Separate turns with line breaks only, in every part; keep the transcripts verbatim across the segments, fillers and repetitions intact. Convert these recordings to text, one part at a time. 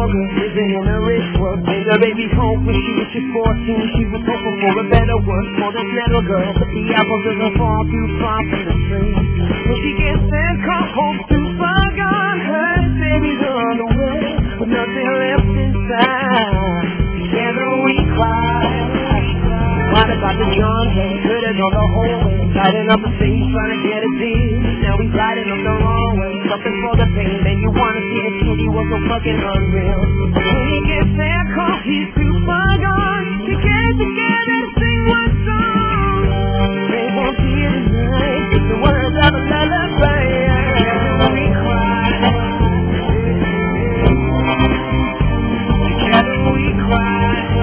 longer living in a rich world. Made her baby home when she was just fourteen. She was hoping for a better world for this little girl, but the apple doesn't fall too far from the tree. When she gets there, come home too far gone. Her baby's on the way, but nothing left inside. Together we cried. Cried about the John head, could have gone the whole way. Tighten up the face, trying to get a deal. Now we riding up the wrong way. Something for the pain, man, you wanna see the kid, he was so fucking unreal. When he gets there, cause he's too far gone to get together to sing one song. They won't hear tonight, it's the words of a lullaby. We cry. Together we cry.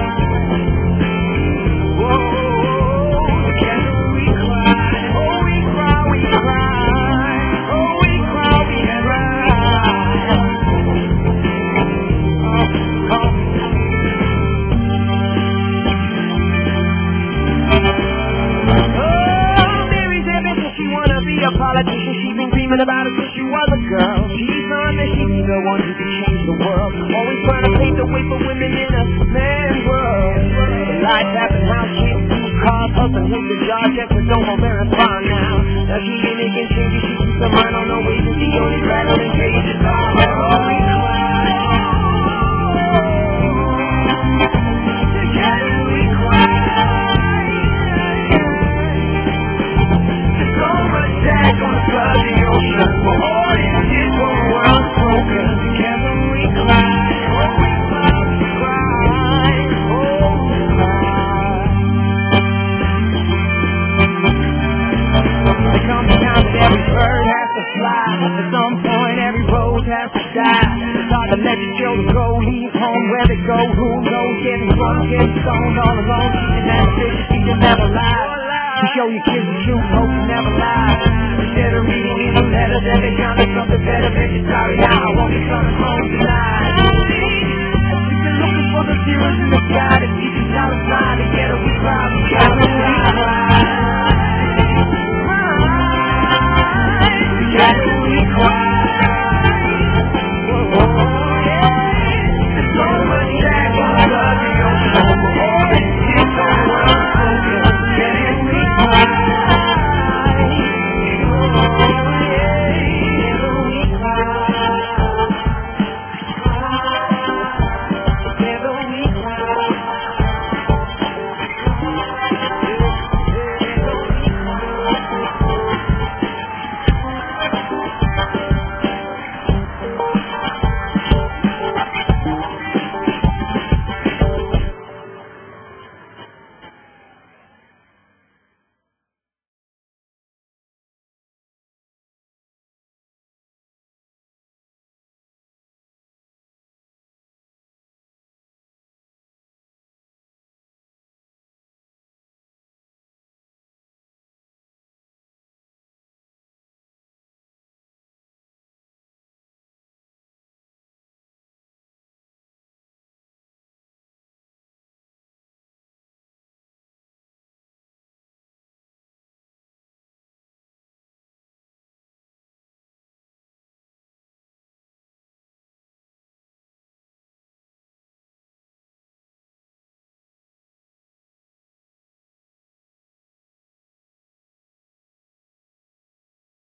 Politician, she's been dreaming about it since she was a girl. She's on that she'd be the one who could change the world. Always trying to pave the way for women in a man's world. Life happened, how she two cars, husband hit the jar, check the don't go very far now. Now she ain't making changes, she keeps her mind on her ways, and she only rattle and cage is all. Together we cry. Tag on the flood of the ocean. For all these kids from the world broken. Together we cry. Oh, we cry, we cry. Oh, we cry. There comes a time that every bird has to fly. At some point every rose has to die. It's hard to let the children go, leave home where they go. Who knows, getting drunk, getting stoned all alone. Teaching that bitch, she can never lie. You show your kids the truth, hope you never lie. Instead of reading in the letter that they